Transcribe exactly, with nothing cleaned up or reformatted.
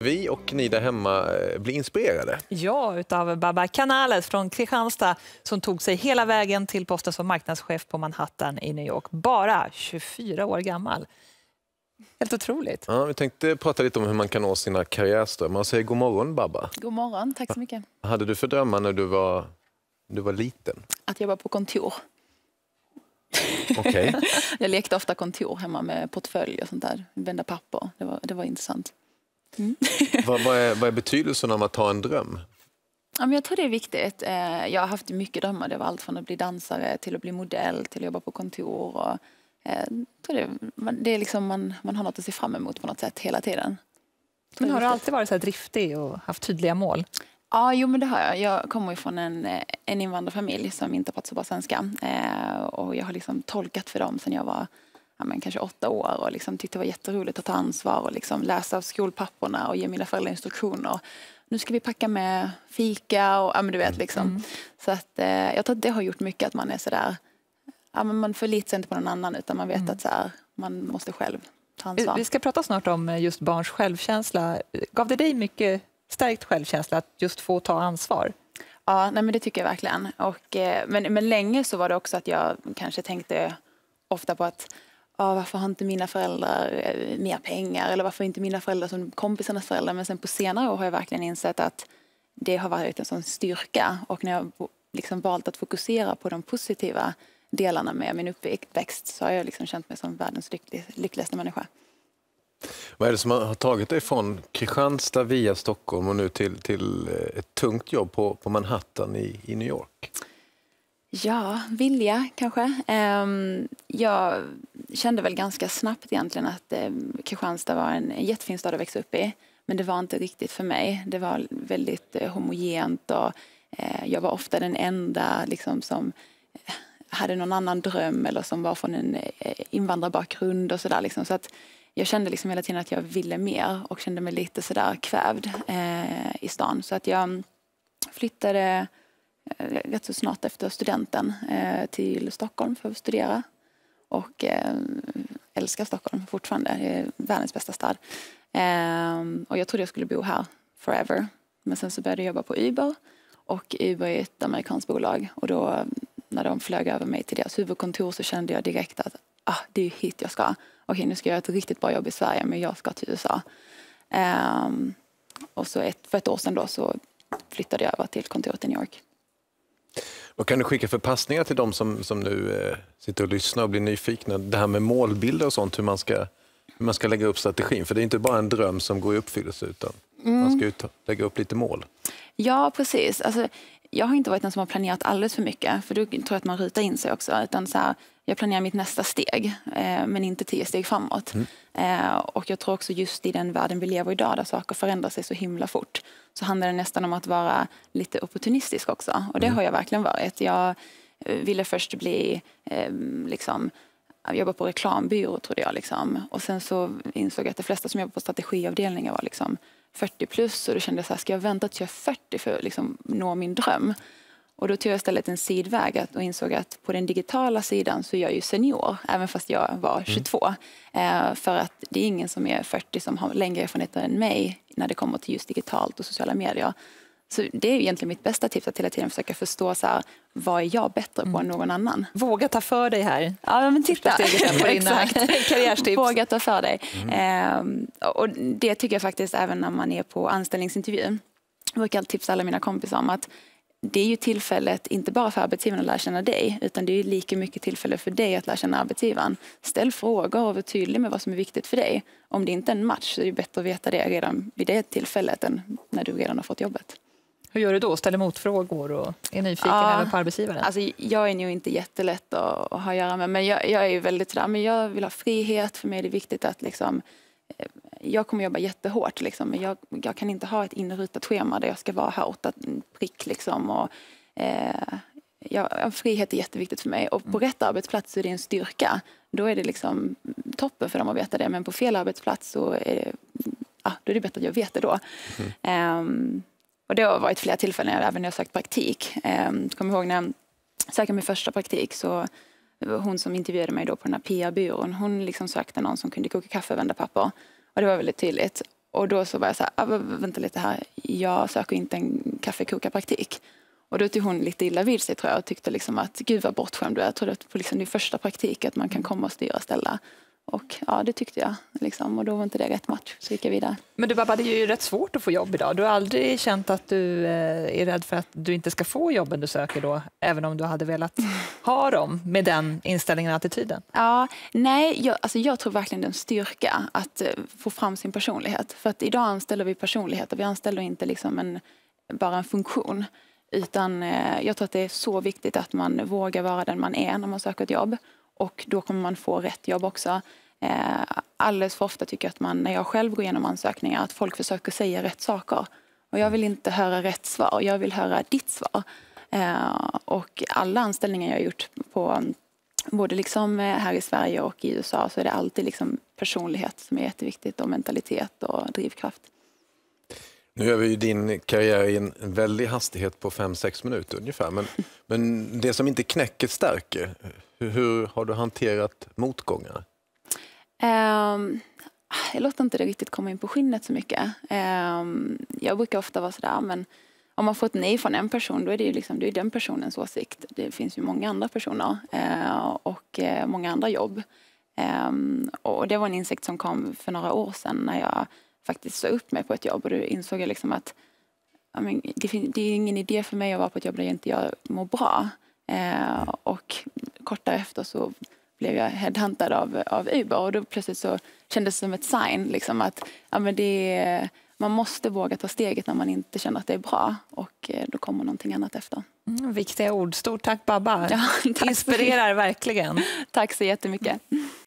vi och ni där hemma bli inspirerade. Ja, utav Baba Canales från Kristianstad som tog sig hela vägen till posten som marknadschef på Manhattan i New York. Bara tjugofyra år gammal. Helt otroligt. Ja, vi tänkte prata lite om hur man kan nå sina karriärströmmar. Säg god morgon, Baba. God morgon, tack så mycket. Vad hade du för drömmar när du var, du var liten? Att jobba på kontor. Okej. Okay. Jag lekte ofta kontor hemma med portfölj och sånt där. Vända papper. Det var, det var intressant. Mm. vad, vad, är, vad är betydelsen av att ha en dröm? Ja, men jag tror det är viktigt. Jag har haft mycket drömmar. Det var allt från att bli dansare till att bli modell till att jobba på kontor. Och, jag tror det, det är liksom man, man har något att se fram emot på något sätt hela tiden. Men har du alltid varit så här driftig och haft tydliga mål? Ja, jo, men det har jag. Jag kommer ju från en, en invandrarfamilj som inte pratar så bra svenska. Eh, och jag har liksom tolkat för dem sedan jag var ja, men kanske åtta år. Och liksom tyckte det var jätteroligt att ta ansvar och liksom läsa av skolpapporna och ge mina föräldrar instruktioner. Nu ska vi packa med fika och ja, men du vet liksom. Mm. Så att eh, jag tror att det har gjort mycket att man är sådär. Ja, men man förlitar sig inte på någon annan utan man vet mm. att så här, man måste själv ta ansvar. Vi ska prata snart om just barns självkänsla. Gav det dig mycket stärkt självkänsla att just få ta ansvar? Ja, nej, men det tycker jag verkligen. Och, men, men länge så var det också att jag kanske tänkte ofta på att ja, varför har inte mina föräldrar mer pengar? Eller varför inte mina föräldrar som kompisarnas föräldrar? Men sen på senare år har jag verkligen insett att det har varit en sån styrka. Och när jag liksom valt att fokusera på de positiva delarna med min uppväxt så har jag liksom känt mig som världens lycklig, lyckligaste människa. Vad är det som har tagit dig från Kristianstad via Stockholm och nu till, till ett tungt jobb på, på Manhattan i, i New York? Ja, vilja kanske. Um, jag kände väl ganska snabbt egentligen att um, Kristianstad var en, en jättefin stad att växa upp i. Men det var inte riktigt för mig. Det var väldigt uh, homogent och uh, jag var ofta den enda liksom, som uh, hade någon annan dröm eller som var från en uh, invandrarbakgrund och sådär. Liksom. Så att jag kände liksom hela tiden att jag ville mer och kände mig lite sådär kvävd uh, i stan. Så att jag flyttade rätt så snart efter studenten eh, till Stockholm för att studera. Och eh, älskar Stockholm fortfarande. Det är världens bästa stad. Eh, och jag trodde jag skulle bo här forever. Men sen så började jag jobba på Uber. Och Uber är ett amerikanskt bolag. Och då när de flög över mig till deras huvudkontor så kände jag direkt att ah, det är hit jag ska. Okej, nu ska jag göra ett riktigt bra jobb i Sverige men jag ska till U S A. Eh, och så ett, för ett år sedan då så flyttade jag över till kontoret i New York. Vad kan du skicka för passningar till dem som, som nu eh, sitter och lyssnar och blir nyfikna? Det här med målbilder och sånt, hur man ska, hur man ska lägga upp strategin. För det är inte bara en dröm som går i uppfyllelse utan mm. man ska ut, lägga upp lite mål. Ja, precis. Alltså, jag har inte varit den som har planerat alldeles för mycket. För då tror jag att man rutar in sig också. Utan så här, jag planerar mitt nästa steg eh, men inte tio steg framåt. Mm. Eh, och jag tror också just i den världen vi lever idag där saker förändrar sig så himla fort. Så handlar det nästan om att vara lite opportunistisk också. Och det mm. har jag verkligen varit. Jag ville först bli eh, liksom, jobba på reklambyrå trodde jag. Liksom. Och sen så insåg jag att de flesta som jobbar på strategiavdelningar var liksom fyrtio plus. Och då kände jag så här, ska jag vänta till jag är fyrtio för att liksom nå min dröm? Och då tog jag istället en sidväg och insåg att på den digitala sidan så är jag ju senior, även fast jag var tjugotvå. Mm. Eh, för att det är ingen som är fyrtio som har längre erfarenheter än mig när det kommer till just digitalt och sociala medier. Så det är ju egentligen mitt bästa tips att hela tiden försöka förstå så här, vad är jag bättre på mm. än någon annan. Våga ta för dig här. Ja, men titta. Exakt. Karriärstips. Våga ta för dig. Mm. Eh, och det tycker jag faktiskt även när man är på anställningsintervju. Jag brukar alltid tipsa alla mina kompisar om att det är ju tillfället inte bara för arbetsgivaren att lära känna dig utan det är ju lika mycket tillfälle för dig att lära känna arbetsgivaren. Ställ frågor och var tydlig med vad som är viktigt för dig. Om det inte är en match så är det bättre att veta det redan vid det tillfället än när du redan har fått jobbet. Hur gör du då? Ställer motfrågor och är nyfiken ja, även på arbetsgivaren? Alltså, jag är nog inte jättelätt att, att ha att göra med men jag, jag är ju väldigt sådär, men jag vill ha frihet. För mig är det viktigt att liksom jag kommer jobba jättehårt liksom, men jag, jag kan inte ha ett inrutat schema där jag ska vara här åtta prick liksom och eh, ja, frihet är jätteviktigt för mig och på mm. rätt arbetsplats är det en styrka. Då är det liksom toppen för dem att veta det, men på fel arbetsplats så är det, ah, då är det bättre att jag vet det då. Mm. Um, och det har varit flera tillfällen även när jag sökt praktik. Um, kommer ihåg när jag sökte min första praktik så hon som intervjuade mig då på den här P R-byrån, hon liksom sökte någon som kunde koka kaffe och vända papper. Och det var väldigt tydligt. Och då så var jag så här, ah, vänta lite här, jag söker inte en kaffekokarpraktik. Och då tog hon lite illa vid sig tror jag och tyckte liksom att gud vad bortskämd du är. Jag trodde att på liksom din första praktik att man kan komma och styra och ställa. Och ja, det tyckte jag. Liksom. Och då var inte det rätt match. Så gick jag vidare. Men du Babba, det är ju rätt svårt att få jobb idag. Du har aldrig känt att du eh, är rädd för att du inte ska få jobben du söker då? Även om du hade velat ha dem med den inställningen och attityden? Ja, nej, jag, alltså jag tror verkligen det är en styrka att eh, få fram sin personlighet. För att idag anställer vi personligheter. Vi anställer inte liksom en, bara en funktion. Utan eh, jag tror att det är så viktigt att man vågar vara den man är när man söker ett jobb. Och då kommer man få rätt jobb också. Eh, alldeles för ofta tycker jag att man, när jag själv går igenom ansökningar, att folk försöker säga rätt saker. Och jag vill inte höra rätt svar, jag vill höra ditt svar. Eh, och alla anställningar jag har gjort på både liksom här i Sverige och i U S A så är det alltid liksom personlighet som är jätteviktigt och mentalitet och drivkraft. Nu gör vi ju din karriär i en väldig hastighet på fem sex minuter ungefär. Men, men det som inte knäcker stärker, hur, hur har du hanterat motgångar? Um, jag låter inte det riktigt komma in på skinnet så mycket. Um, jag brukar ofta vara sådär, men om man får ett nej från en person, då är det ju liksom, det är den personens åsikt. Det finns ju många andra personer uh, och uh, många andra jobb. Um, och det var en insikt som kom för några år sedan när jag faktiskt sa upp mig på ett jobb. Och då insåg jag liksom att ja, men, det, det är ingen idé för mig att vara på ett jobb där jag inte jag mår bra. Uh, och kort därefter så blev jag headhuntad av, av Uber och då plötsligt så kändes det som ett sign liksom att ja, men det, man måste våga ta steget när man inte känner att det är bra och då kommer någonting annat efter. Mm, viktiga ord. Stort tack Babba. Ja, tack. Inspirerar verkligen. Tack så jättemycket.